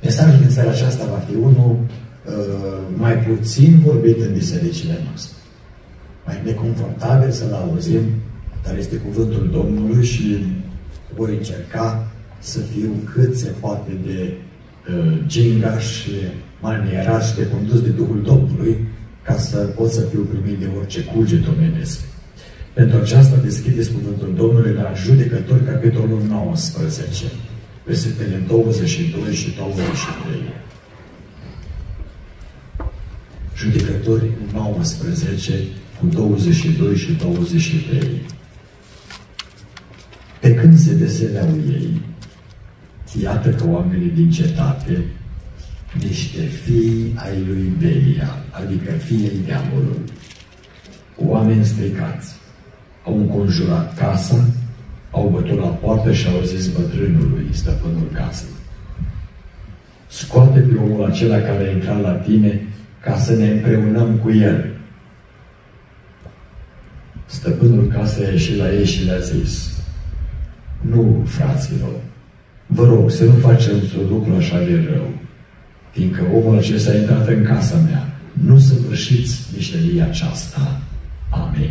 Mesajul din seara aceasta va fi unul mai puțin vorbit în bisericile noastre. Mai neconfortabil să-l auzim, dar este cuvântul Domnului și voi încerca să fiu cât se poate de gingaș, manierat și de condus de Duhul Domnului, ca să pot să fiu primit de orice cuget omenesc. Pentru aceasta deschideți cuvântul Domnului la Judecători, capitolul 19, versetele 22 și 23. Judecători 19, cu 22 și 23. Pe când se veseleau ei, iată că oamenii din cetate, niște fii ai lui Belia, adică fiii diavolului, oameni stricați, au înconjurat casa, au bătut la poartă și au zis bătrânului, stăpânul casei: scoate pe omul acela care a intrat la tine ca să ne împreunăm cu el. Stăpânul casei a ieșit la ei și le-a zis: nu, fraților, vă rog să nu faceți un lucru așa de rău, fiindcă omul acesta a intrat în casa mea. Nu săvârșiți mișelia aceasta. Amin.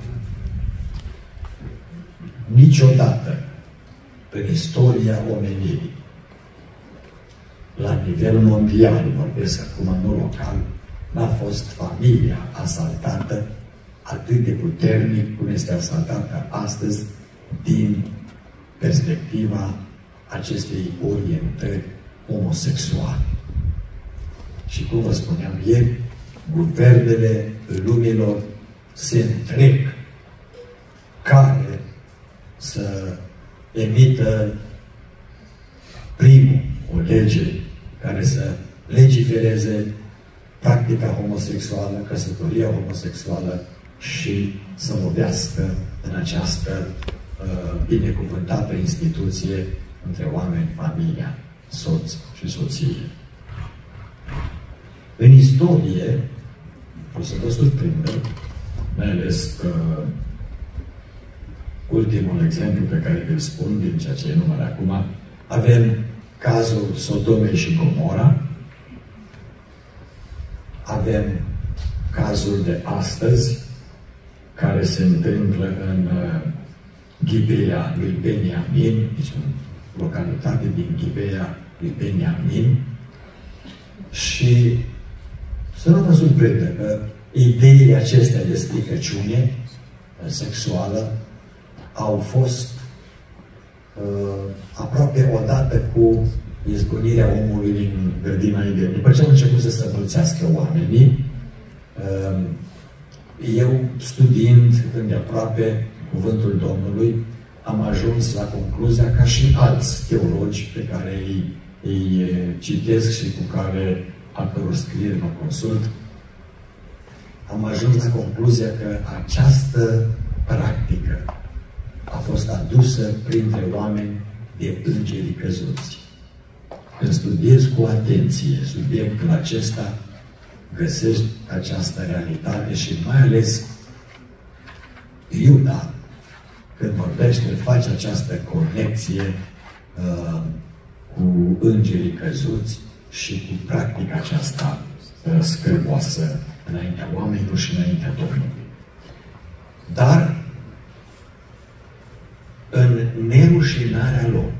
Niciodată în istoria omenirii, la nivel mondial, vorbesc acum, nu local, n-a fost familia asaltată atât de puternic cum este asaltată astăzi din perspectiva acestei orientări homosexuale. Și cum vă spuneam ieri, guvernele lumilor se întrec care să emită primul o lege care să legifereze practica homosexuală, căsătoria homosexuală și să lovească în această binecuvântată instituție între oameni, familia, soț și soție. În istorie, o să vă surprindă, mai ales ultimul exemplu pe care vi-l spun, din ceea ce enumăr acum, avem cazul Sodomei și Gomora, avem cazul de astăzi, care se întâmplă în Ghibeia lui Beniamin, deci în localitate din Ghibeia lui Beniamin, și să nu vă surprindă că ideile acestea de stricăciune sexuală au fost aproape odată cu izgonirea omului din grădina Eden. După ce au început să se înmulțească oamenii, eu, studiind îndeaproape cuvântul Domnului, am ajuns la concluzia, ca și alți teologi pe care îi citesc și cu care a căror scrieri mă consult, am ajuns la concluzia că această practică a fost adusă printre oameni de îngerii căzuți. Când studiezi cu atenție subiectul acesta, găsești această realitate și mai ales Iuda, când vorbește, face această conexie cu îngerii căzuți și cu practica aceasta scârboasă înaintea oamenilor și înaintea Domnului. Dar în nerușinarea lor,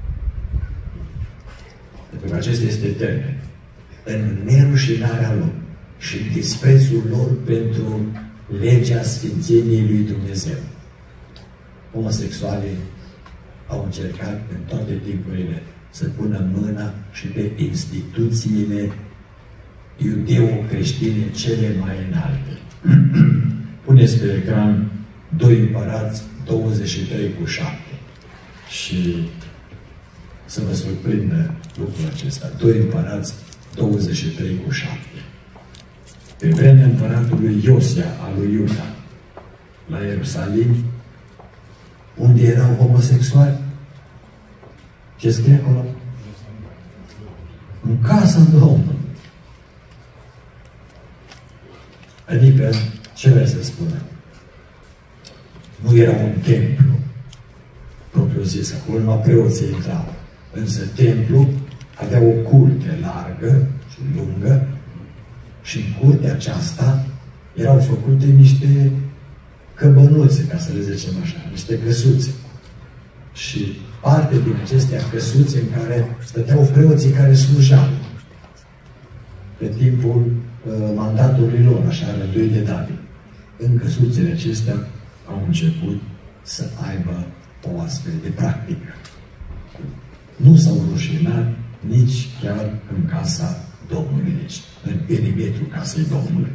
pentru că acesta este termen, în nerușinarea lor și în disprețul lor pentru legea Sfințeniei lui Dumnezeu, homosexualii au încercat în toate timpurile să pună mâna și pe instituțiile iudeo-creștine cele mai înalte. Puneți pe ecran 2 Împărați 23:7 și să vă surprindă lucrul acesta. 2 Împărați 23:7. Pe vremea împăratului Iosia al lui Iuda, la Ierusalim, unde erau homosexuali, ce scrie acolo? În casa Domnului. Adică, ce vrea să spună? Nu era un templu propriu zis, acolo numai preoții intrau. Însă templu avea o curte largă și lungă și în curtea aceasta erau făcute niște căbănuțe, ca să le zicem așa, niște căsuțe. Și parte din acestea căsuțe în care stăteau preoții care slujeau pe timpul mandatului lor, așa, rânduit de David. În căsuțele acestea au început să aibă o astfel de practică. Nu s-au rușinat nici chiar în casa Domnului, deci în perimetrul casei Domnului.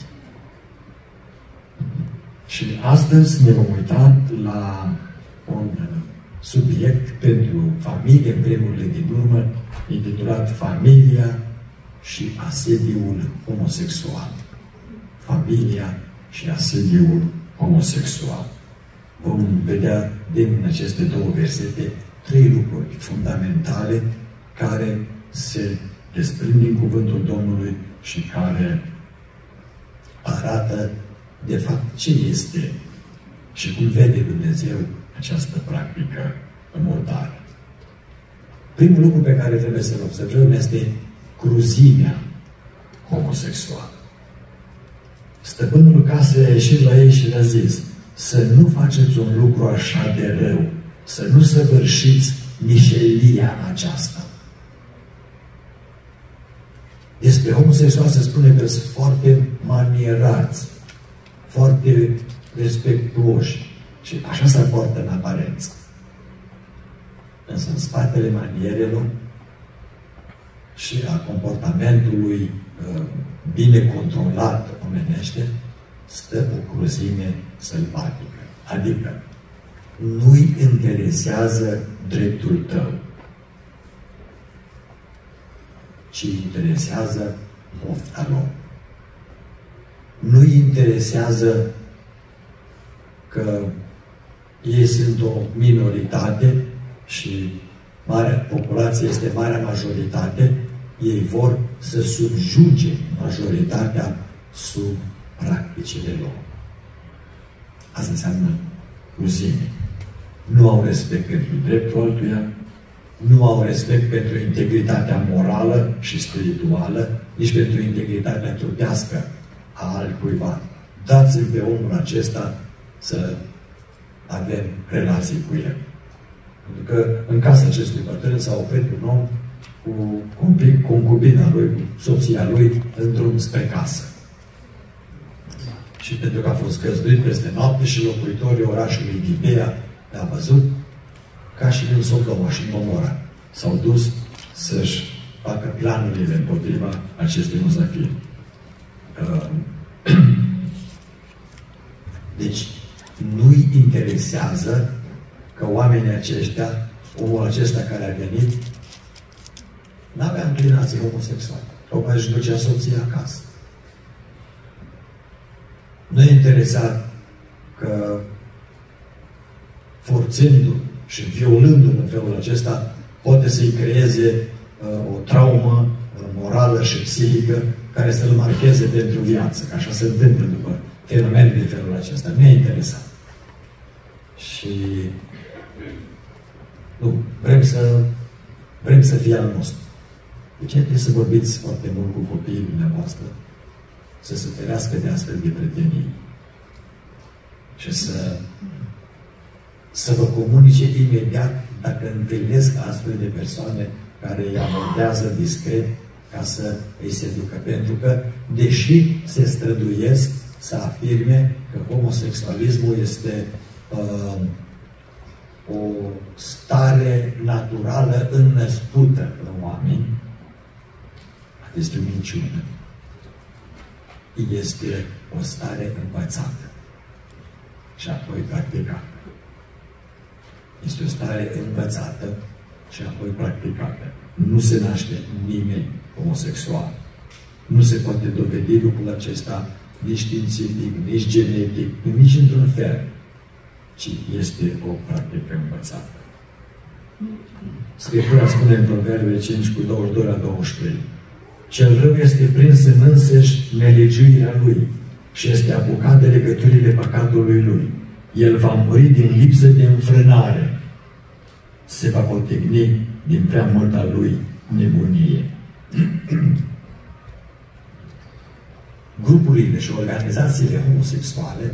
Și astăzi ne vom uita la un subiect pentru familie în vremurile din urmă, intitulat Familia și asediul homosexual. Familia și asediul homosexual. Vom vedea din aceste două versete 3 lucruri fundamentale care se desprind din cuvântul Domnului și care arată de fapt ce este și cum vede Dumnezeu această practică mortală. Primul lucru pe care trebuie să-l observăm este cruzimea homosexuală. Stăpânul casei a ieșit la ei și le-a zis: să nu faceți un lucru așa de rău, să nu săvârșiți mișelia aceasta. Despre homosexual se spune că sunt foarte manierați, foarte respectuoși și așa se poartă în aparență. Însă în spatele manierelor și a comportamentului bine controlat omenește stă o cruzime sălbatică. Adică nu-i interesează dreptul tău, ci interesează pofta lor. Nu-i interesează că ei sunt o minoritate și marea populație este marea majoritate, ei vor să subjuge majoritatea sub practicile lor. Asta înseamnă cruzime. Nu au respect pentru dreptul altuia, nu au respect pentru integritatea morală și spirituală, nici pentru integritatea trupească a altcuiva. Dați-l pe omul acesta să avem relații cu el. Pentru că în casa acestui bătrân s-a oprit un om cu concubina lui, cu soția lui, într-un spre casă. Și pentru că a fost găzduit peste noapte și locuitorii orașului Gibea l-a văzut, ca și în Sodoma și în Gomora, s-au dus să-și facă planurile împotriva acestui muzafir. Deci, nu-i interesează că oamenii aceștia, omul acesta care a venit, n-avea înclinații homosexuale. Tocmai își ducea soția acasă. Nu e interesat că forțându-l și violându-l în felul acesta poate să-i creeze o traumă morală și psihică care să-l marcheze pentru viață. Că așa se întâmplă după fenomene de felul acesta. Nu e interesat. Și nu, vrem să fie al nostru. Deci trebuie să vorbiți foarte mult cu copiii dumneavoastră, să se ferească de astfel de prietenii și să vă comunice imediat dacă întâlnesc astfel de persoane care îi abordează discret ca să îi seducă. Pentru că, deși se străduiesc să afirme că homosexualismul este o stare naturală înnăscută în oameni, este o minciună. Este o stare învățată și apoi practicată. Este o stare învățată și apoi practicată. Nu se naște nimeni homosexual. Nu se poate dovedi lucrul acesta nici științific, nici genetic, nici într-un fel, ci este o practică învățată. Scriptura spune în Proverbe 5 cu 22 la 23: cel rău este prins în însăși nelegiuirea lui și este apucat de legăturile păcatului lui. El va muri din lipsă de înfrânare. Se va potigni din prea multa lui nebunie. Grupurile și organizațiile homosexuale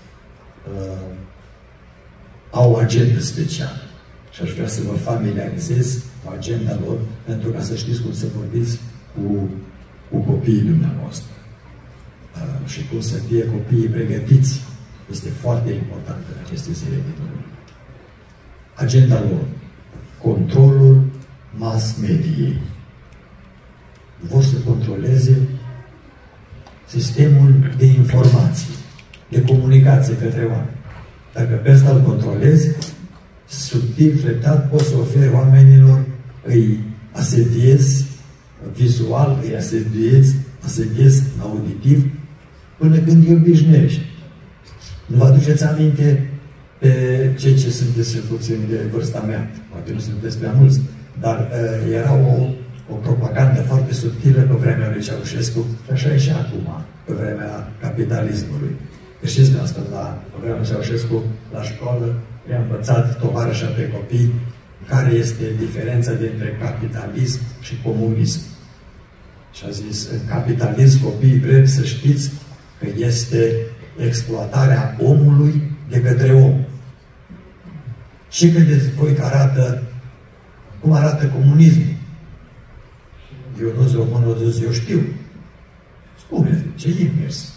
au o agendă specială și aș vrea să vă familiarizez cu agenda lor pentru ca să știți cum să vorbiți cu copiii dumneavoastră și cum să fie copiii pregătiți. Este foarte important în aceste zile de Domnului. Agenda lor: controlul mass mediei. Vor să controleze sistemul de informații, de comunicație către oameni. Dacă pe asta îl controlezi, subtil, treptat, poți să oferi oamenilor, îi asediezi vizual, îi asediezi auditiv, până când îi obișnuiești. Nu vă aduceți aminte pe cei ce sunteți cel puțin de vârsta mea, poate nu sunteți prea mulți, dar era o propagandă foarte subtilă pe vremea lui Ceaușescu și așa e și acum, pe vremea capitalismului. Știți că asta, pe vremea lui Ceaușescu, la școală, i-a învățat tovarășa pe copii care este diferența dintre capitalism și comunism. Și a zis, în capitalism, copiii, vreți să știți că este exploatarea omului de către om. Și credeți voi că cum arată comunismul? Ionuț Roman a zis, eu știu. Spune, ce invers?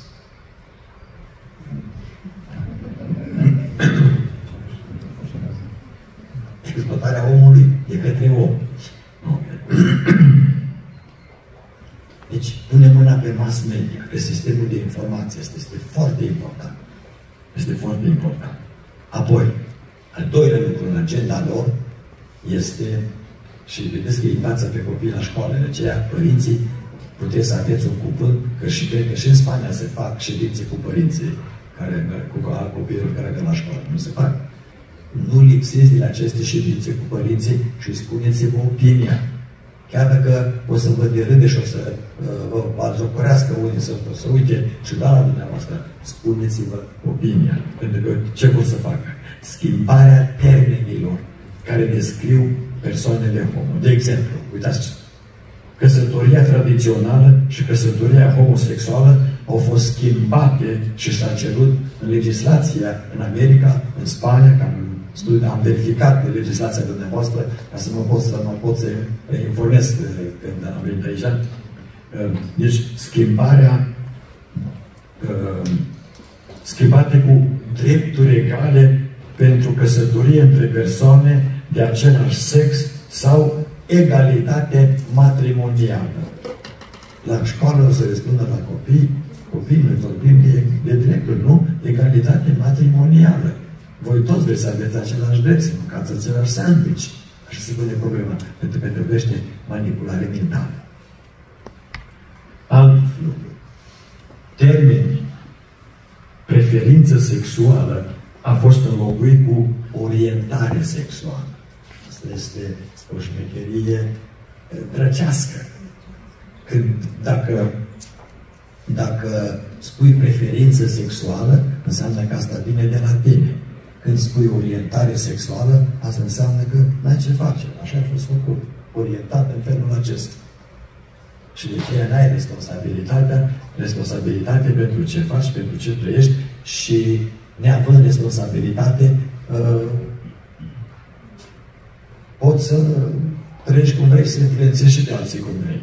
Exploatarea omului de către om. Deci, pune mâna pe mass media, pe sistemul de informație. Este foarte important. Este foarte important. Apoi, al doilea lucru în agenda lor este, și vedeți că îi învață pe copii la școală, de aceea părinții puteți să aveți un cuvânt, că și cred că și în Spania se fac ședințe cu părinții, cu copiilor care merg la școală. Nu se fac. Nu lipsiți din aceste ședințe cu părinții și spuneți-vă opinia. Chiar dacă o să vă derâde și o să vă bazocorească unii, să uite și la dumneavoastră, spuneți-vă opinia. Pentru că ce vor să facă? Schimbarea termenilor care descriu persoanele homo. De exemplu, uitați, căsătoria tradițională și căsătoria homosexuală au fost schimbate și s-a cerut în legislația în America, în Spania, că am verificat legislația dumneavoastră ca să mă pot să informez când am venit aici. Deci, schimbate cu drepturi egale pentru căsătorie între persoane de același sex sau egalitate matrimonială. La școală o să răspundă la copii, noi vorbim de drepturi, nu? Egalitate matrimonială. Voi toți vreți să aveți același drept, să mâncați același sandwich. Așa se pune problema, pentru că trebuiește manipulare mentală. Alt lucru. Termenii preferință sexuală a fost înlocuit cu orientare sexuală. Asta este o șmecherie drăcească. Dacă spui preferință sexuală, înseamnă că asta vine de la tine. Când spui orientare sexuală, asta înseamnă că n-ai ce face. Așa a fost făcut. Orientat în felul acesta. Și de aceea n-ai responsabilitate pentru ce faci, pentru ce trăiești și neavând responsabilitate poți să trăiești cum vrei, să influențezi și pe alții cum vrei.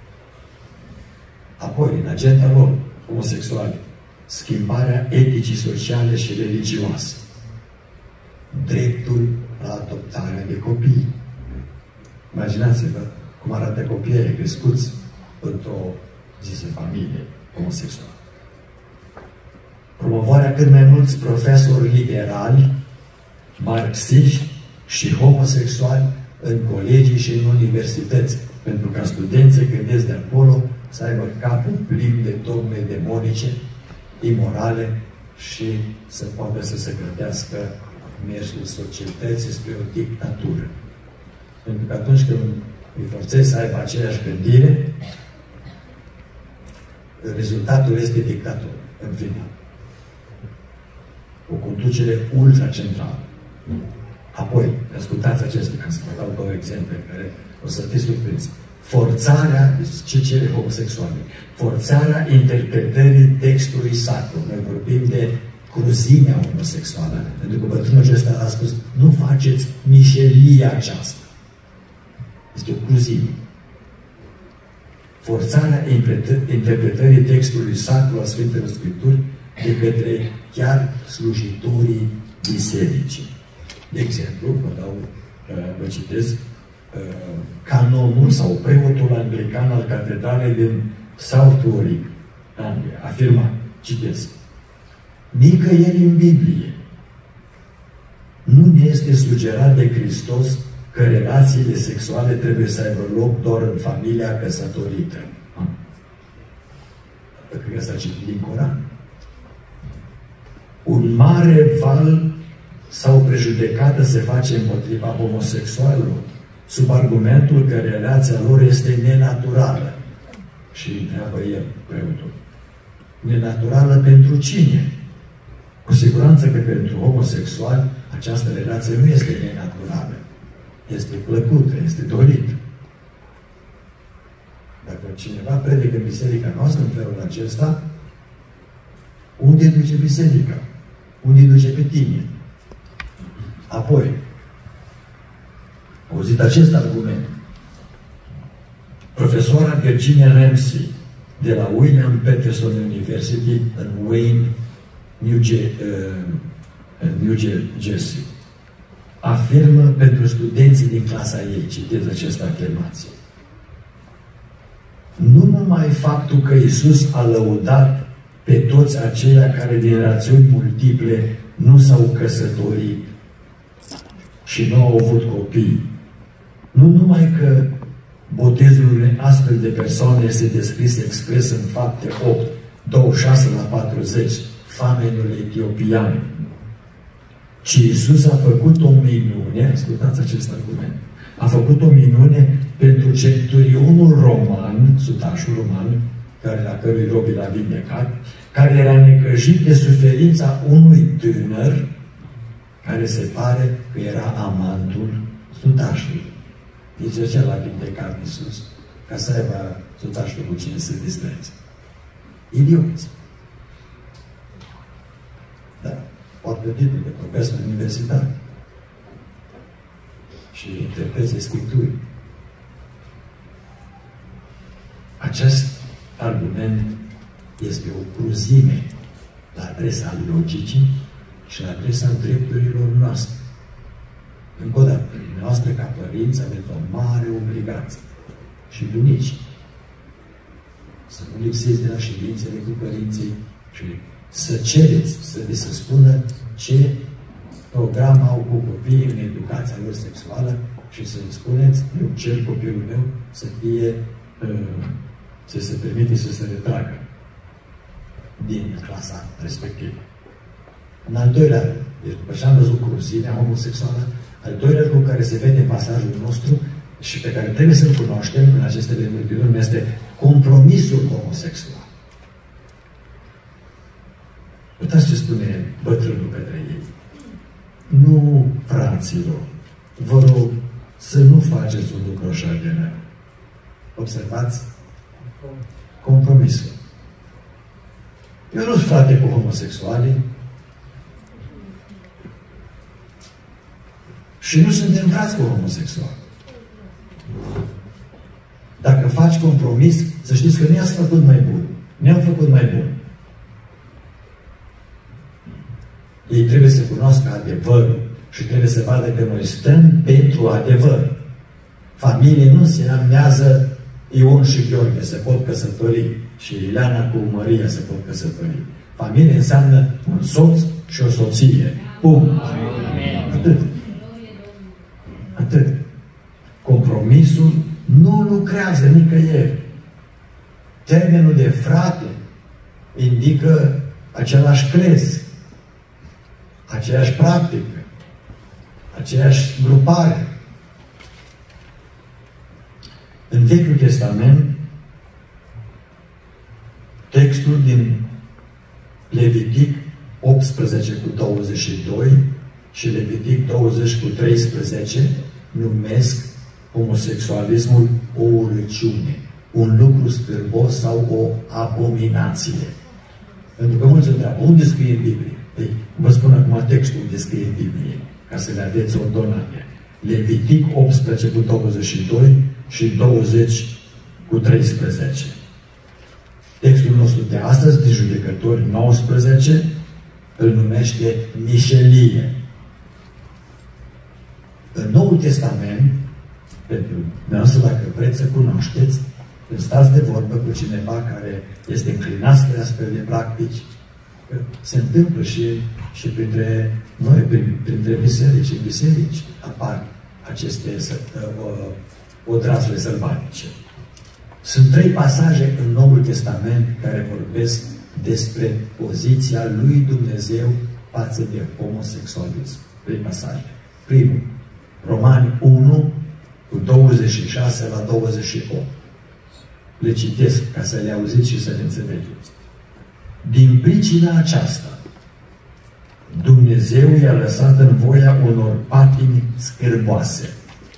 Apoi, în agenda lor, homosexuali, schimbarea eticii sociale și religioase. Dreptul la adoptarea de copii. Imaginați-vă cum arată copiii crescuți într-o zisă familie homosexuală. Promovarea cât mai mulți profesori liberali, marxiști și homosexuali în colegii și în universități, pentru ca studenții când ies de acolo să aibă capul plin de dogme demonice, imorale și să poată să se gândească mersul societății spre o dictatură. Pentru că atunci când îi forțezi să aibă aceeași gândire, rezultatul este dictatură, în final. O conducere ultracentrală. Apoi, ascultați acestea, ca să vă dau două exemple care o să fiți surprinși. forțarea, ce cere homosexualii? Forțarea interpretării textului sacru. Noi vorbim de cruzimea homosexuală. Pentru că bătrânul acesta a spus, nu faceți mișelia aceasta. Este o cruzime. Forțarea interpretării textului sacru al Sfintelor Scripturi de către chiar slujitorii bisericii. De exemplu, vă citesc, canonul sau preotul anglican al catedralei din South Warwick, Anglia, afirma, citesc, nicăieri în Biblie nu ne este sugerat de Hristos că relațiile sexuale trebuie să aibă loc doar în familia căsătorită. Cred că s-a citit din Coran. Un mare val sau prejudecată se face împotriva homosexualilor, sub argumentul că relația lor este nenaturală. Și întreabă el, preotul, nenaturală pentru cine? Cu siguranță că pentru homosexual această relație nu este nenaturală. Este plăcută, este dorită. Dacă cineva predică în biserica noastră în felul acesta, unde duce biserica? Unde duce pe tine? Apoi, auzit acest argument, profesoara Virginia Ramsey de la William Patterson University în Wayne, New Jersey, afirmă pentru studenții din clasa ei, citez această afirmație. Nu numai faptul că Iisus a lăudat pe toți aceia care din rațiuni multiple nu s-au căsătorit și nu au avut copii, nu numai că botezul unei astfel de persoane este descris expres în Fapte 8, 26-40, famenul etiopian, ci Iisus a făcut o minune, ascultați acest argument, a făcut o minune pentru centurionul roman, sutașul roman, la cărui robi l-a vindecat, care era necăjit de suferința unui tânăr care se pare că era amantul sutașului. Deci de ce l-a vindecat Iisus? Ca să aibă sutașul cu cine să distreze. Idioți. Da. Poate titlul de profesor universitar. Și interpreție Scripturii. Acest argument este o cruzime la adresa logicii și la adresa drepturilor noastre. Încă o dată, noastră ca părinți aveți o mare obligație și bunici să nu lipsiți de la ședințele cu părinții și să cereți, să vi se spună ce program au cu copiii în educația lor sexuală și să-mi spuneți, eu cer copilul meu să fie, să se permite să se retragă din clasa respectivă. În al doilea rând, deci după ce am văzut cruzimea homosexuală, al doilea lucru care se vede în pasajul nostru și pe care trebuie să-l cunoaștem în aceste lecturi este compromisul homosexual. Uitați ce spune bătrânul către ei. Nu, fraților, vă rog să nu faceți un lucru așa de rău. Observați? Compromisul. Eu nu sunt frate cu homosexualii și nu suntem frați cu homosexuali. Dacă faci compromis, să știți că nu i-ați făcut mai bun. Ne-am făcut mai bun. Ei trebuie să cunoască adevărul și trebuie să vadă că noi stăm pentru adevăr. Familie nu înseamnă Ion și Gheorghe se pot căsători și Ileana cu Maria se pot căsători. Familie înseamnă un soț și o soție. Punct. Atât. Atât. Compromisul nu lucrează nicăieri. Termenul de frate indică același crez, aceeași practică, aceeași grupare. În Vechiul Testament, textul din Levitic 18 cu 22 și Levitic 20 cu 13 numesc homosexualismul o urăciune, un lucru scârbos sau o abominație. Pentru că mulți întreabă, unde scrie în Biblie? Ei, vă spun acum textul unde scrie în Biblie, ca să le aveți ordonate. Levitic 18:22 și 20:13. Textul nostru de astăzi, de Judecători 19, îl numește mișelie. În Noul Testament, pentru dumneavoastră, dacă vreți să cunoașteți, când stați de vorbă cu cineva care este înclinat spre astfel de practici, se întâmplă și printre noi, printre biserici, în biserici, apar aceste odrazuri sălbatice. Sunt 3 pasaje în Noul Testament care vorbesc despre poziția lui Dumnezeu față de homosexualism. 3 pasaje. Primul, Romani 1, cu 26 la 28. Le citesc ca să le auziți și să le înțelegeți. Din pricina aceasta, Dumnezeu i-a lăsat în voia unor patimi scârboase.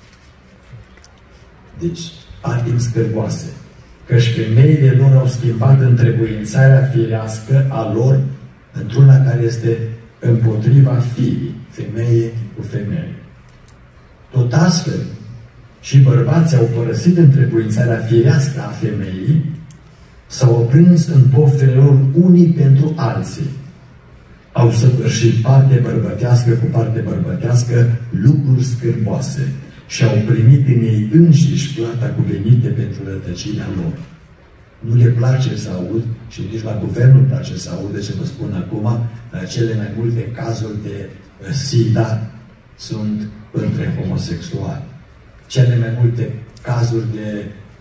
Deci, patimi scârboase. Căci femeile lor au schimbat întrebuințarea firească a lor într-una care este împotriva firii, femeie cu femeie. Tot astfel, și bărbații au părăsit întrebuințarea firească a femeii, s-au prins în poftele lor unii pentru alții. Au săvârșit parte bărbătească cu parte bărbătească lucruri scârboase și au primit în ei înșiși plata cuvenite pentru rătăcirea lor. Nu le place să aud, și nici la guvern nu place să audă ce vă spun acum, cele mai multe cazuri de SIDA sunt între homosexuali. Cele mai multe cazuri de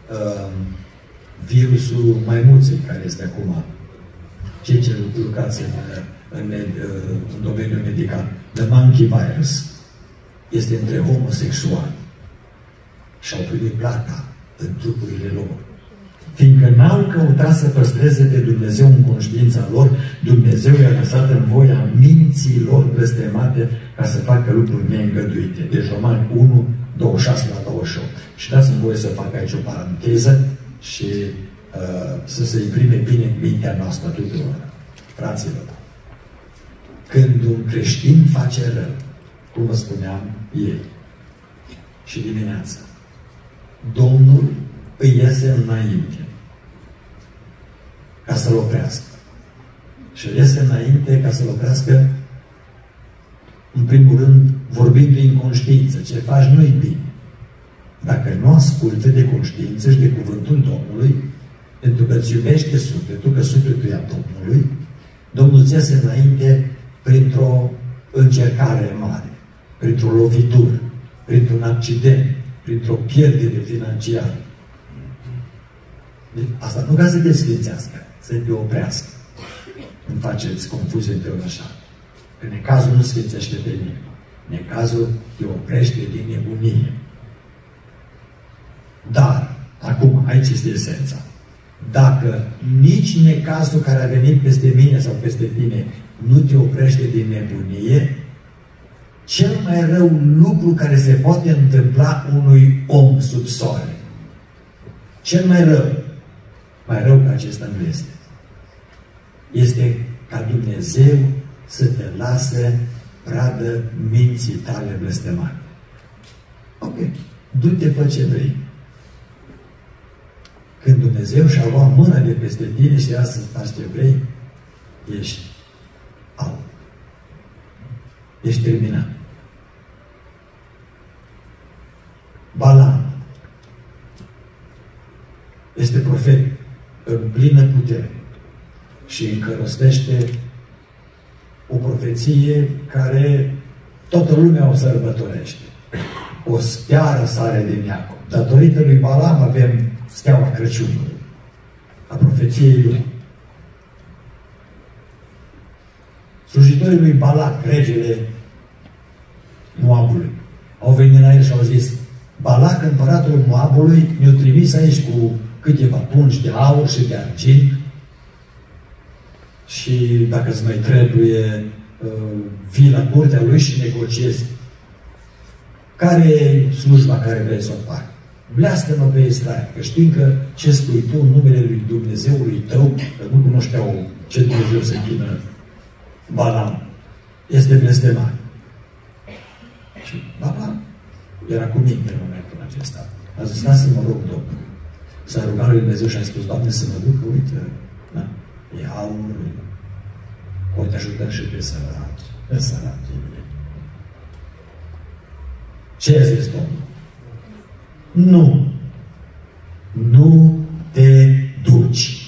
virusul maimuței, care este acum. Cei ce lucrați în domeniul medical, the monkey virus, este între homosexuali și au primit plata în trupurile lor. Fiindcă n-au căutat să păstreze pe Dumnezeu în conștiința lor, Dumnezeu i-a lăsat în voia minții lor blestemate ca să facă lucruri neîngăduite. Deci Romani 1, 26 la 28. Și dați-mi voie să fac aici o paranteză și să se imprime bine în mintea noastră tuturor. Fraților, când un creștin face rău, cum vă spuneam ieri și dimineața, Domnul îi iese înainte ca să-l oprească. Și îl iese înainte ca să-l oprească, în primul rând, vorbind din conștiință. Ce faci nu-i bine. Dacă nu ascultă de conștiință și de cuvântul Domnului, pentru că îți iubește sufletul, că sufletul e a Domnului, Domnul îți iese înainte printr-o încercare mare, printr-o lovitură, printr-un accident, printr-o pierdere financiară. Asta nu ca să te sfințească, să te oprească. Nu faceți confuzie între un așa. Că necazul nu sfințește pe nimeni. Necazul te oprește din nebunie. Dar, acum, aici este esența. Dacă nici necazul care a venit peste mine sau peste tine nu te oprește din nebunie, cel mai rău lucru care se poate întâmpla unui om sub soare, cel mai rău că acesta nu este ca Dumnezeu să te lase pradă minții tale blestemate. Ok, du-te, fă ce vrei. Când Dumnezeu și-a luat mâna de peste tine și să faci ce vrei, ești out. Ești terminat. Balaam este profet în plină putere și încărostește o profeție care toată lumea o sărbătorește. O steară sare din Iacov. Datorită lui Balaam avem steaua Crăciunului, a profeției lui. Slujitorii lui Balac, regele Moabului, au venit la el și au zis: Balac, împăratul Moabului, ne-a trimis aici cu câteva pungi de aur și de argint și dacă îți mai trebuie, vii la curtea lui și negociezi. Care e slujba care vrei să o faci? Bleastă-mă pe Israel, că știm că ce spui tu în numele lui Dumnezeului tău, că nu cunoșteau ce Dumnezeu se închină Balam, este blestemat. Și Balam era cu minte în momentul acesta. A zis, lasă mă rog, Domnul. S-a rugat lui Dumnezeu și a spus, Doamne, să mă duc, uite, da? E aur, o te ajutăm și pe săraci, pe săraci. Ce a zis Domnul? Nu. Nu te duci.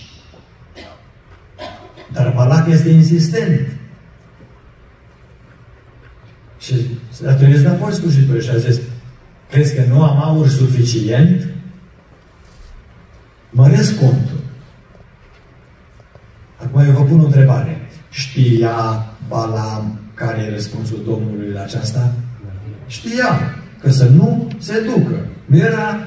Dar Balac este insistent. Și a trimis înapoi slujitorul și a zis, crezi că nu am aur suficient? Măresc contul. Acum eu vă pun o întrebare. Știa Balam care e răspunsul Domnului la aceasta? Știa că să nu se ducă. Nu era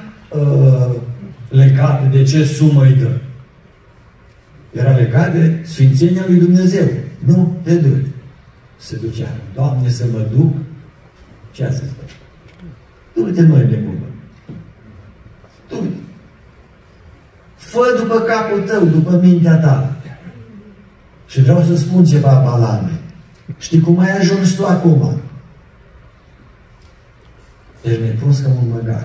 legat de ce sumă îi dă. Era legat de sfințenia lui Dumnezeu. Nu te duci. Se ducea. Doamne, să mă duc. Ce a zis? Du-te, măi, nebună. Du-te. Fă după capul tău, după mintea ta. Și vreau să spun ceva, Balame. Știi cum ai ajuns tu acum? Ești mai prost ca un măgar.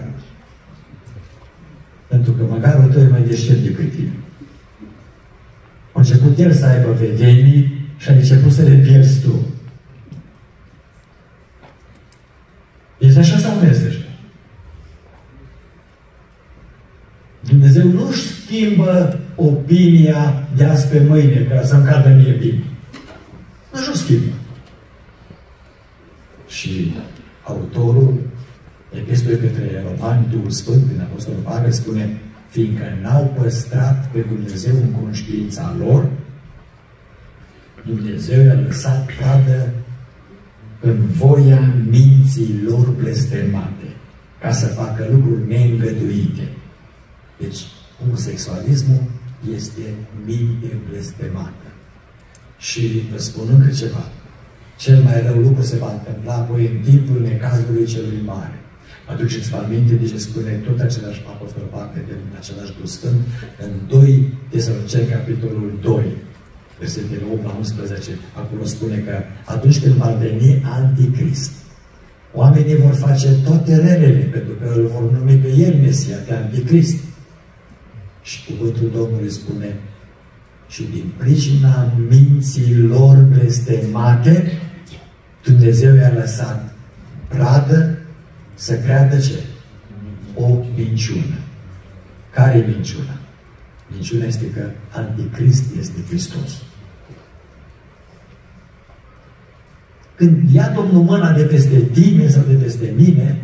Pentru că măgarul tău e mai deștept decât tine. A început el să aibă vedenii și a început să le pierzi tu. Este așa sau nu este așa? Dumnezeu nu schimbă opinia de azi pe mâine, ca să-mi cadă mie bine. Nu schimbă. Și autorul Epistolei către Romani, Duhul Sfânt, din Apostolul Pavel, spune, fiindcă n-au păstrat pe Dumnezeu în conștiința lor, Dumnezeu i-a lăsat pradă în voia minții lor blestemate, ca să facă lucruri neîngăduite. Deci, homosexualismul este minte blestemată. Și vă spun încă ceva. Cel mai rău lucru se va întâmpla apoi în timpul necazului celui mare. Aduceți-vă aminte de ce spune tot același apostol Pavel, din același Duh Sfânt, în 2 Tesaloniceni, capitolul 2, versetele 8 la 11, acolo spune că atunci când va veni Anticrist, oamenii vor face toate relele, pentru că îl vor numi pe el Mesia, pe Anticrist. Și cuvântul Domnului spune, și din pricina minții lor blestemate, Dumnezeu i-a lăsat pradă să creadă ce? O minciună. Care e minciuna? Minciuna este că Anticrist este Hristos. Când ia Domnul mâna de peste tine sau de peste mine,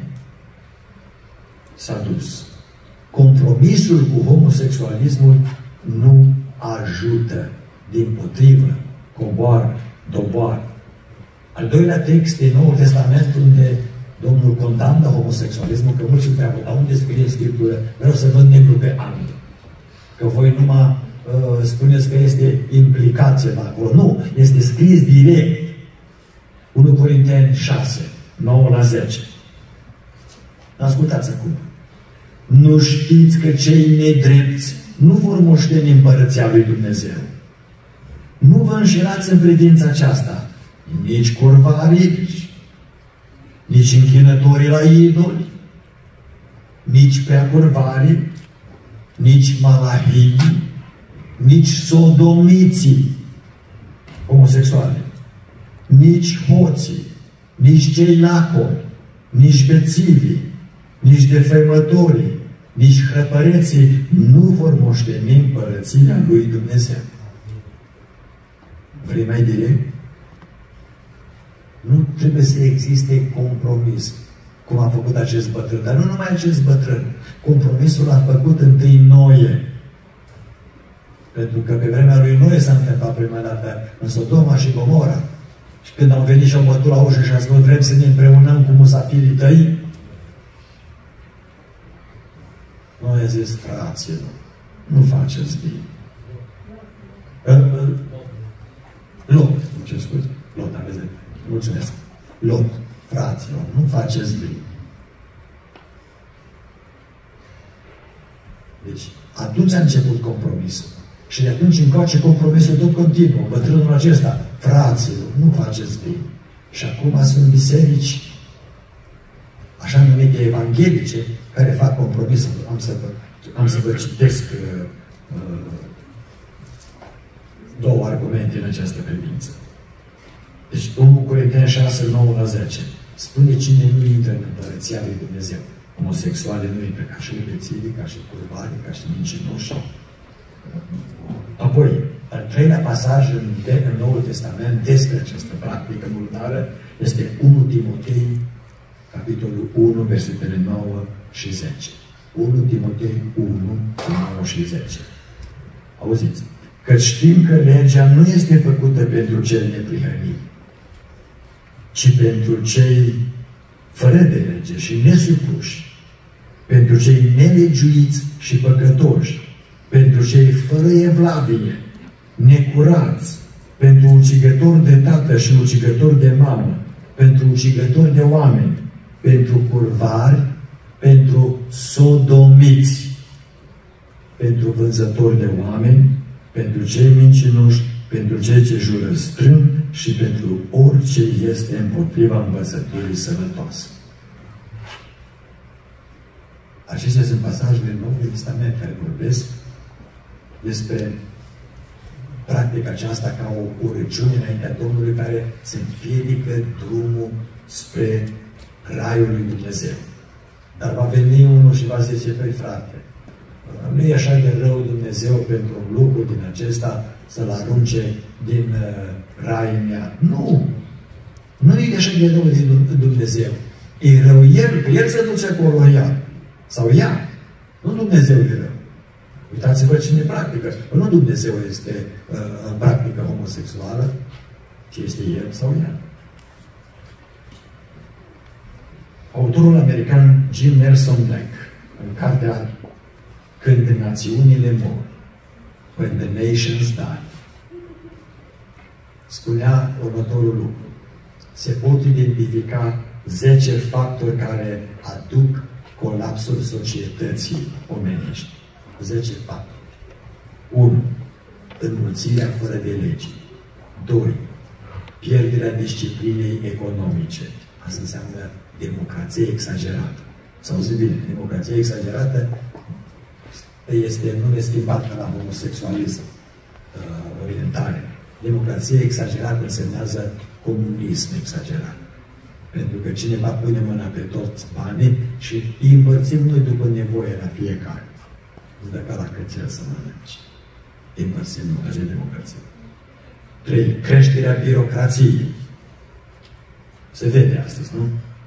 s-a dus. Compromisul cu homosexualismul nu ajută. Dimpotrivă, coboară, doboară. Al doilea text din Noul Testament, unde Domnul condamnă homosexualismul, că mulți întreabă, dar unde scrie în Scriptură? Vreau să văd negru pe alb. Că voi numai spuneți că este implicat ceva acolo. Nu, este scris direct. 1 Corinteni 6, 9 la 10. Ascultați acum. Nu știți că cei nedrepți nu vor moșteni împărăția lui Dumnezeu. Nu vă înșelați în privința aceasta. Nici curvarii, nici închinătorii la idoli, nici preacurvarii, nici malahii, nici sodomiții homosexuali, nici hoții, nici cei lacori, nici bețivii, nici defăimătorii, nici hrăpăreții nu vor moșteni împărăția lui Dumnezeu. Vrei mai direct? Nu trebuie să existe compromis, cum a făcut acest bătrân. Dar nu numai acest bătrân. Compromisul a făcut întâi Noe. Pentru că pe vremea lui Noe s-a întâmplat prima dată în Sodoma și Gomora. Și când au venit și au bătut la ușă și a spus, vrem să ne împreunăm cu musafirii tăi? Noe a zis, fraților, nu faceți bine. Lot, nu ce scuze. Lot, aveți de mulțumesc. Lot, fraților, nu faceți bine. Deci, atunci a început compromisul. Și de atunci încoace compromisul tot continuă. Bătrânul acesta, fraților, nu faceți bine. Și acum sunt biserici, așa numite evanghelice, care fac compromisul. Am să vă citesc două argumente în această privință. Deci, 1 Corinteni 6, 9 la 10. Spune cine nu intră în Împărăția lui Dumnezeu. Homosexuale nu intră, ca și iubeții, ca și curvari, ca și mincinoși. Apoi, al treilea pasaj în Noul Testament despre această practică murdară este 1 Timotei, capitolul 1, versetele 9 și 10. 1 Timotei 1, 9 și 10. Auziți? Că știm că legea nu este făcută pentru cel neprihănit, ci pentru cei fără de lege și nesupuși, pentru cei nelegiuiți și păcătoși, pentru cei fără evlavie, necurați, pentru ucigători de tată și ucigători de mamă, pentru ucigători de oameni, pentru curvari, pentru sodomiți, pentru vânzători de oameni, pentru cei mincinoși, pentru cei ce jură strâmb și pentru orice este împotriva învățăturii sănătoase. Acestea sunt pasajele Noului Testament care vorbesc despre practica aceasta ca o urăciune înaintea Domnului care se împiedică drumul spre Raiul lui Dumnezeu. Dar va veni unul și va zice, păi frate, nu e așa de rău Dumnezeu pentru un lucru din acesta să-l arunce din Raiul mea. Nu! Nu e așa de rău din Dumnezeu. E rău El, că El se duce acolo ea. Sau ea. Nu Dumnezeu e rău. Uitați-vă cine practică. Nu Dumnezeu este în practică homosexuală, ci este El sau ea. Autorul american Jim Nelson Black, în cartea Când națiunile mor, When the Nations Die, spunea următorul lucru. Se pot identifica 10 factori care aduc colapsul societății omenești. 10 factori. 1. Înmulțirea fără de lege. 2. Pierderea disciplinei economice. Asta înseamnă democrație exagerată. Să auzi bine, democrație exagerată este nume schimbat ca la homosexualism, orientare. Democrație exagerată însemnează comunism exagerat. Pentru că cineva pune mâna pe toți banii și îi împărțim noi după nevoie la fiecare. Îți dă ca la cățel să mănânci. Îi împărțim noi, așa e democrație. 3. Creșterea birocrației. Se vede astăzi, nu?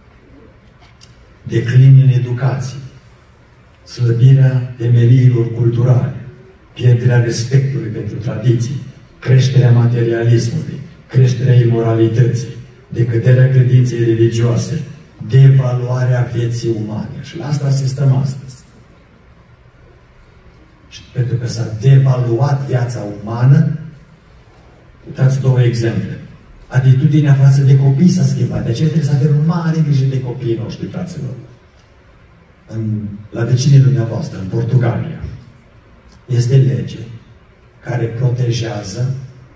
Declin în educație. Slăbirea temeliilor culturale. Pierderea respectului pentru tradiții. Creșterea materialismului. Creșterea imoralității. Decăderea credinței religioase, devaluarea vieții umane. Și la asta asistăm astăzi. Și pentru că s-a devaluat viața umană, uitați 2 exemple. Atitudinea față de copii s-a schimbat. De aceea trebuie să avem mare grijă de copiii noștri, fraților. La vecinii dumneavoastră, în Portugalia, este lege care protejează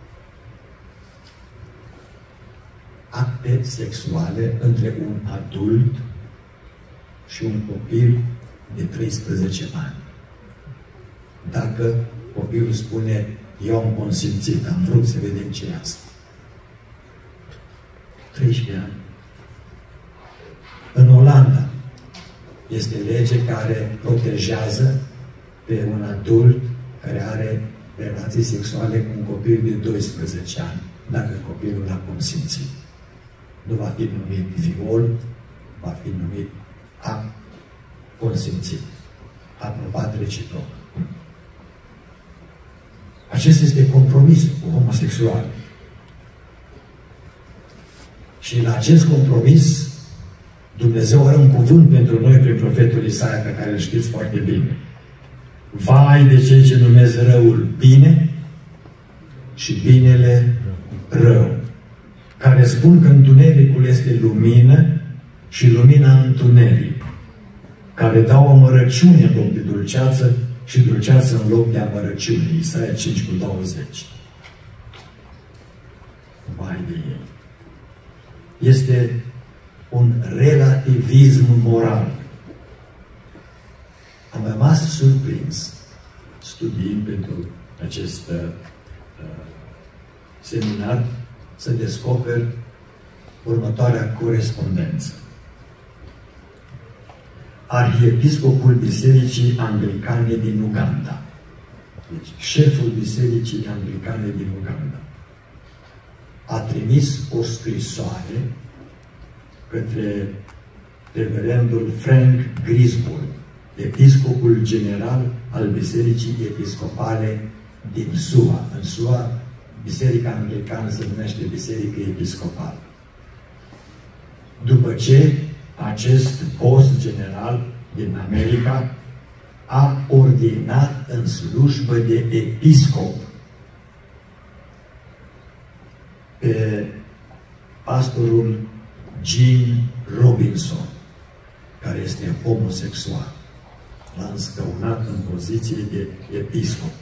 acte sexuale între un adult și un copil de 13 ani. Dacă copilul spune, eu am consimțit, am vrut să vedem ce e asta. 13 ani. În Olanda este lege care protejează pe un adult care are relații sexuale cu un copil de 12 ani, dacă copilul a consimțit. Nu va fi numit viol, va fi numit act consimțit, aprobat reciproc. Acesta este compromisul cu homosexuali. Și la acest compromis, Dumnezeu are un cuvânt pentru noi prin profetul Isaia, pe care îl știți foarte bine. Vai de cei ce numesc răul bine și binele rău, care spun că întunericul este lumină și lumina întuneric, care dau amărăciune în loc de dulceață și dulceață în loc de amărăciune. Isaia 5:20. Vai de ei! Este un relativism moral. Am rămas surprins studiind pentru acest seminar să descoper următoarea corespondență. Arhiepiscopul Bisericii Anglicane din Uganda, deci șeful Bisericii Anglicane din Uganda, a trimis o scrisoare către reverendul Frank Griswold, episcopul general al Bisericii Episcopale din SUA. În SUA, Biserica Anglicană se numește Biserică Episcopală. După ce acest post general din America a ordinat în slujbă de episcop pe pastorul Gene Robinson, care este homosexual. L-a înscăunat în poziție de episcop.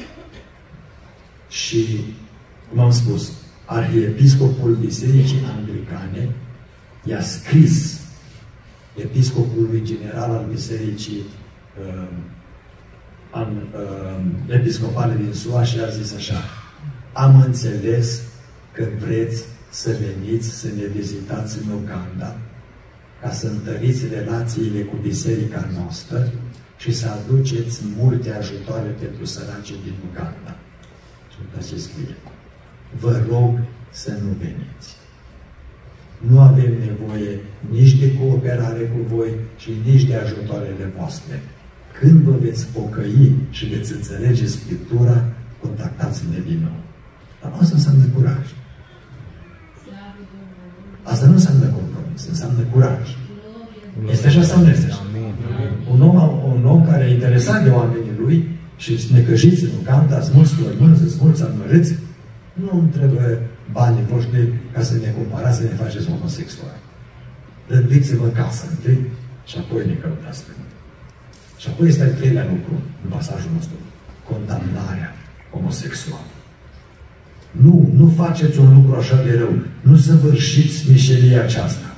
Și, cum am spus, arhiepiscopul Bisericii Anglicane i-a scris episcopului general al Bisericii Episcopale din SUA și a zis așa: am înțeles că vreți să veniți să ne vizitați în Uganda ca să întăriți relațiile cu biserica noastră și să aduceți multe ajutoare pentru săracii din Uganda. Și uitați ce scrie: vă rog să nu veniți. Nu avem nevoie nici de cooperare cu voi și nici de ajutoarele voastre. Când vă veți pocăi și veți înțelege Scriptura, contactați-ne din nou. Dar asta înseamnă curaj. Asta nu înseamnă compromis, înseamnă curaj. Este așa sau nu este așa? Un om care e interesat de oamenii lui și necăjiți în Uganda, sunt mulți flormâni, sunt mulți amărâți, nu îmi trebuie banii voștri ca să ne comparați, să ne faceți homosexuali. Răduiți-vă casă întâi și apoi ne căutați pe noi. Și apoi este al treilea lucru în pasajul nostru: condamnarea homosexuală. Nu faceți un lucru așa de rău. Nu săvârșiți mișelia aceasta.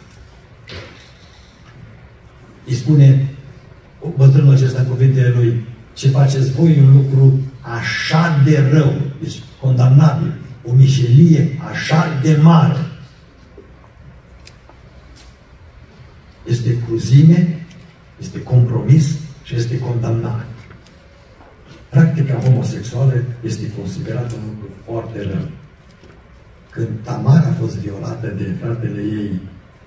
Îi spune bătrânul acesta în cuvintele lui: ce faceți voi un lucru așa de rău, deci condamnabil, o mișelie așa de mare. Este cruzime, este compromis și este condamnare. Practica homosexuală este considerată un lucru foarte rău. Când Tamar a fost violată de fratele ei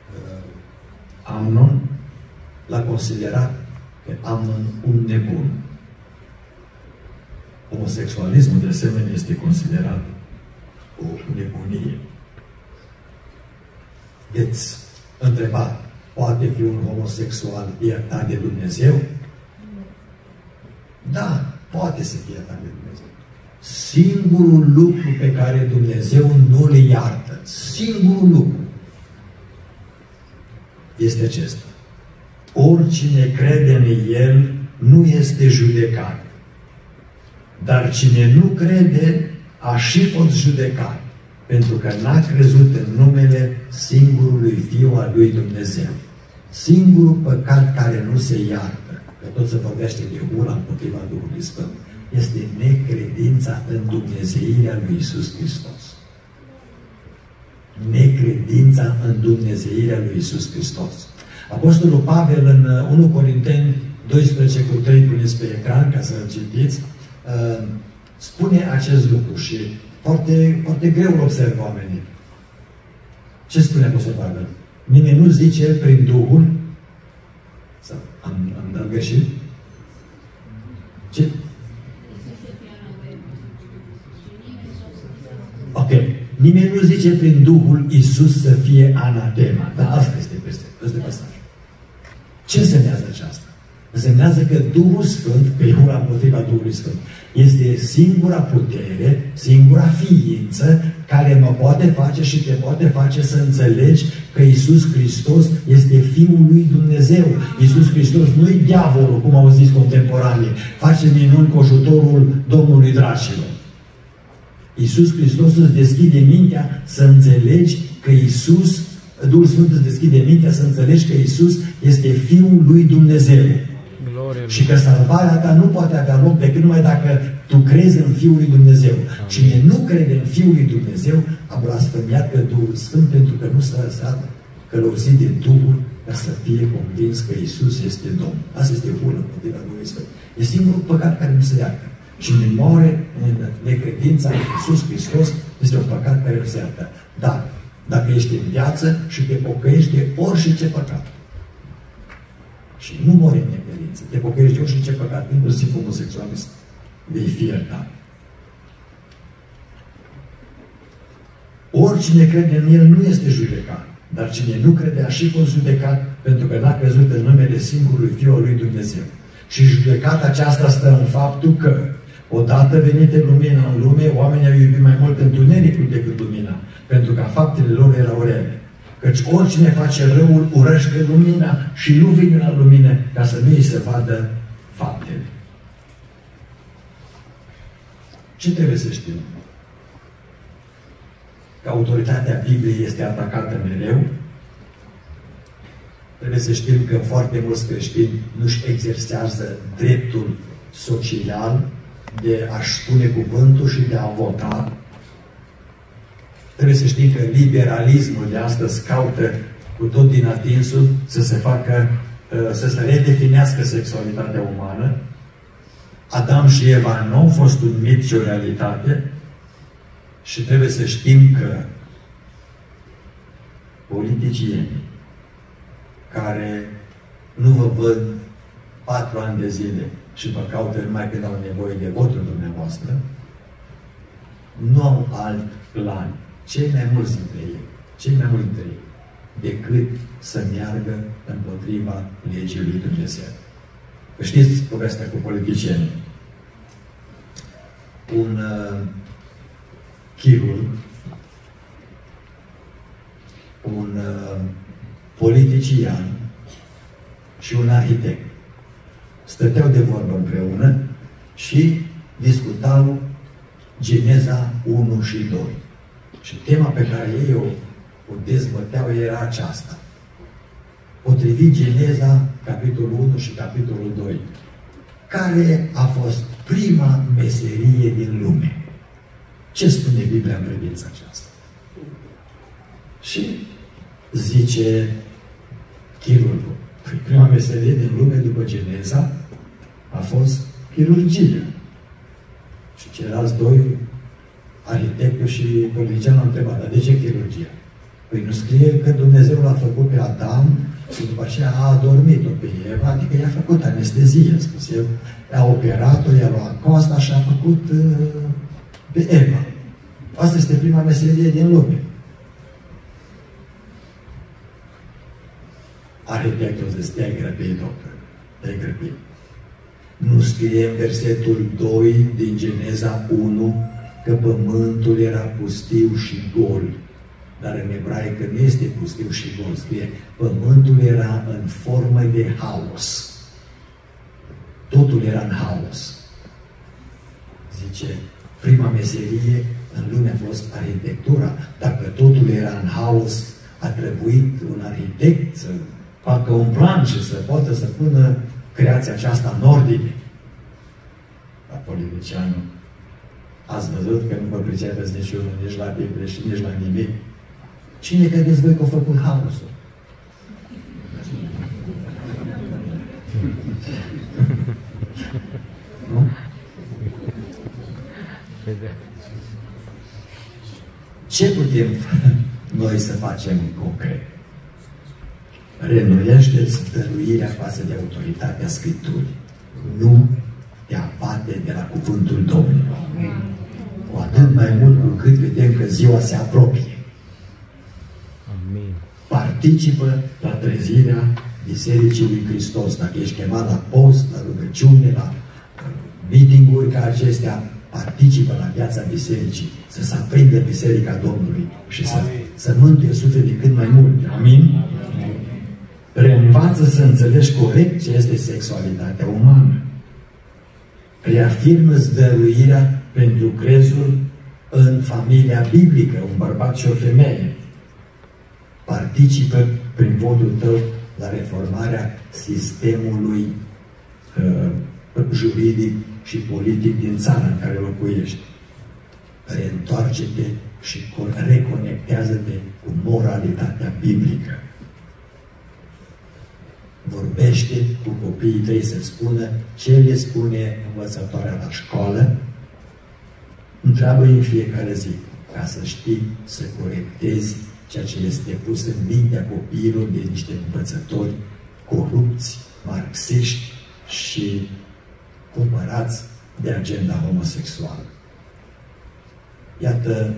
Amnon, l-a considerat pe Amnon un nebun. Homosexualismul, de asemenea, este considerat o nebunie. Veți întreba: poate fi un homosexual iertat de Dumnezeu? Da, poate să fie iertat de Dumnezeu. Singurul lucru pe care Dumnezeu nu le iartă, singurul lucru, este acesta: oricine crede în El nu este judecat. Dar cine nu crede a și fost judecat, pentru că n-a crezut în numele singurului Fiu al lui Dumnezeu. Singurul păcat care nu se iartă, că tot se vorbește de ura împotriva Duhului Sfânt, este necredința în Dumnezeirea lui Iisus Hristos. Necredința în Dumnezeirea lui Iisus Hristos. Apostolul Pavel în 1 Corinteni 12:3, puneți pe ecran ca să-l citiți, spune acest lucru și foarte, foarte greu îl observă oamenii. Ce spune Apostolul Pavel? Nimeni nu zice prin Duhul, sau am dat greșit? Ce? Ok. Nimeni nu zice prin Duhul Iisus să fie anatema. Dar asta este pasajul. Ce însemnează aceasta? Însemnează că Duhul Sfânt, pe ura împotriva Duhului Sfânt, este singura putere, singura ființă care mă poate face și te poate face să înțelegi că Iisus Hristos este Fiul lui Dumnezeu. Iisus Hristos nu-i diavolul, cum au zis contemporanii. Face minuni cu ajutorul Domnului dracilor. Iisus Hristos îți deschide mintea să înțelegi că Iisus, Duhul Sfânt îți deschide mintea să înțelegi că Iisus este Fiul lui Dumnezeu. Glorie. Și că salvarea ta nu poate avea loc decât numai dacă tu crezi în Fiul lui Dumnezeu. Amin. Cine nu crede în Fiul lui Dumnezeu a blasfemiat pe Duhul Sfânt, pentru că nu s-a lăsat călăuzit de Duhul ca să fie convins că Iisus este Domn. Asta este hulă împotriva Duhului Sfânt. E singurul păcat care nu se iartă. Cine moare în necredința în Iisus Hristos este un păcat care nu se iartă. Dar dacă ești în viață și te pocăiești de orice păcat și nu mori în necredință, te pocăiești de orice păcat, inclusiv homosexualism, vei fi iertat. Oricine crede în El nu este judecat, dar cine nu crede a și fost judecat pentru că n-a crezut în numele singurului Fiul al lui Dumnezeu. Și judecata aceasta stă în faptul că, odată venite lumina în lume, oamenii au iubit mai mult întunericul decât lumina, pentru că faptele lor erau rele. Căci oricine face răul urăște lumina și nu vine la lumină ca să nu îi se vadă faptele. Ce trebuie să știm? Că autoritatea Bibliei este atacată mereu. Trebuie să știm că foarte mulți creștini nu-și exersează dreptul social de a-și spune cuvântul și de a vota. Trebuie să știm că liberalismul de astăzi caută cu tot din atinsul să se facă, să se redefinească sexualitatea umană. Adam și Eva nu au fost un mit și o realitate și trebuie să știm că politicienii care nu vă văd 4 ani de zile și vă caută numai când au nevoie de votul dumneavoastră, nu au alt plan, cei mai mulți dintre ei, decât să meargă împotriva legii lui Dumnezeu. Știți povestea cu politicienii. Un chirurg, un politician și un arhitect stăteau de vorbă împreună și discutau Geneza 1 și 2. Și tema pe care ei o dezbăteau era aceasta. Potrivit Geneza, capitolul 1 și capitolul 2, care a fost prima meserie din lume? Ce spune Biblia în privința aceasta? Și zice chirurgul, prima meserie din lume după Geneza a fost chirurgia. Și ceilalți doi, arhitectul și politicianul, au întrebat, dar de ce chirurgia? Păi nu scrie că Dumnezeu l-a făcut pe Adam și după aceea a adormit-o pe Eva, adică i-a făcut anestezie, a spus el, a operat-o, i-a luat coasta și a făcut pe Eva. Asta este prima meserie din lume. Arhitectul zice, te-ai grăbit, doctor, te-ai grăbit. Nu scrie în versetul 2 din Geneza 1 că pământul era pustiu și gol. Dar în ebraică nu este pustiu și gol, scrie pământul era în formă de haos. Totul era în haos. Zice, prima meserie în lume a fost arhitectura. Dacă totul era în haos, a trebuit un arhitect să facă un plan și să poată să pună creația aceasta în ordine. Dar politicianul, ați văzut că nu vă pricepeți niciunul, nici la Biblie și nici la nimic. Cine credeți voi că a făcut haosul? Nu? Ce putem noi să facem concret? Reînnoiește-ți dăruirea față de autoritatea Scripturii. Nu te abate de la cuvântul Domnului. Cu atât mai mult cu cât vedem că ziua se apropie. Amin. Participă la trezirea Bisericii lui Hristos. Dacă ești chemat la post, la rugăciune, la meeting-uri ca acestea, participă la viața bisericii, să se aprindă Biserica Domnului și să mântuie sufletul cât mai mult. Amin? Reînvață să înțelegi corect ce este sexualitatea umană. Reafirmă-ți dăruirea pentru crezul în familia biblică, un bărbat și o femeie. Participă prin votul tău la reformarea sistemului juridic și politic din țara în care locuiești. Reîntoarce-te și reconectează-te cu moralitatea biblică. Vorbește cu copiii tăi să spună ce le spune învățătoarea la școală. Întreabă-i în fiecare zi, ca să știi să corectezi ceea ce este pus în mintea copiilor de niște învățători corupți, marxiști și cumpărați de agenda homosexuală. Iată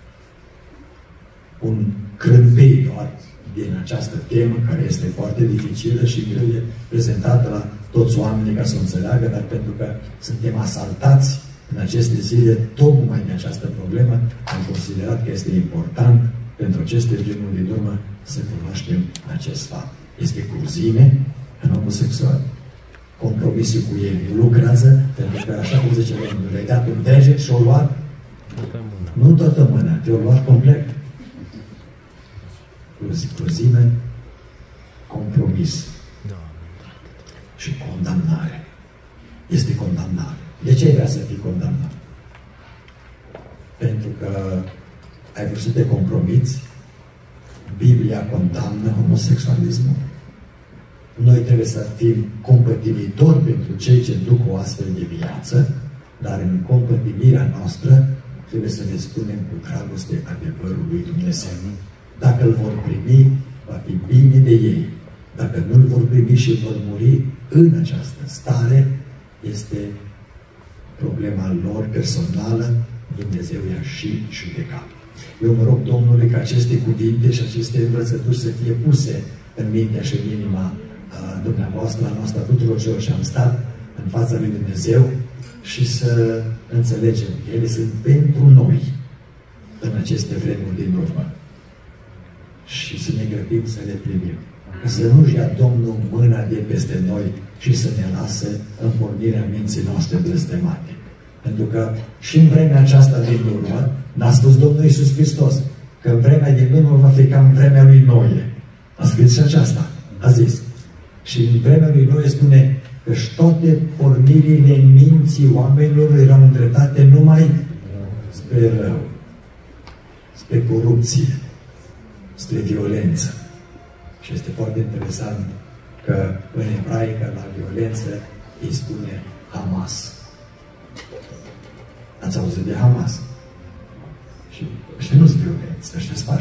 un crâmbei doar din această temă, care este foarte dificilă și greu de prezentată la toți oamenii ca să o înțeleagă, dar pentru că suntem asaltați în aceste zile tocmai de această problemă, am considerat că este important pentru aceste vremuri din urmă să cunoaștem acest fapt. Este cruzime în homosexual. Compromisul cu ei nu lucrează, pentru că, așa cum zice Domnul, le-ai dat un deget și o luat nu toată mâna, te-o luat complet. Cruzime, compromis și condamnare. Este condamnare. De ce ai vrea să fii condamnat? Pentru că ai vrut să te compromiți? Biblia condamnă homosexualismul. Noi trebuie să fim compătimitori pentru cei ce duc o astfel de viață, dar în compătimirea noastră trebuie să le spunem cu dragoste adevărul lui Dumnezeu. Dacă îl vor primi, va fi bine de ei. Dacă nu îl vor primi și vor muri în această stare, este problema lor personală, Dumnezeu i-a și judecat. Eu mă rog Domnului ca aceste cuvinte și aceste învățături să fie puse în mintea și în inima dumneavoastră, a noastră, tuturor celor ce am stat în fața lui Dumnezeu și să înțelegem că ele sunt pentru noi în aceste vremuri din urmă. Și să ne grăbim să le primim. Să nu-și ia Domnul mâna de peste noi și să ne lase în pornirea minții noastre blestemate. Pentru că și în vremea aceasta din urmă, n-a spus Domnul Iisus Hristos, că în vremea din urmă va fi ca în vremea lui Noe. A scris și aceasta. A zis. Și în vremea lui Noe spune că toate pornirile minții oamenilor erau îndreptate numai spre rău, spre corupție, spre violență. Și este foarte interesant că în ebraică la violență îi spune Hamas. Ați auzit de Hamas? Și ăștia nu sunt violenți, ăștia spar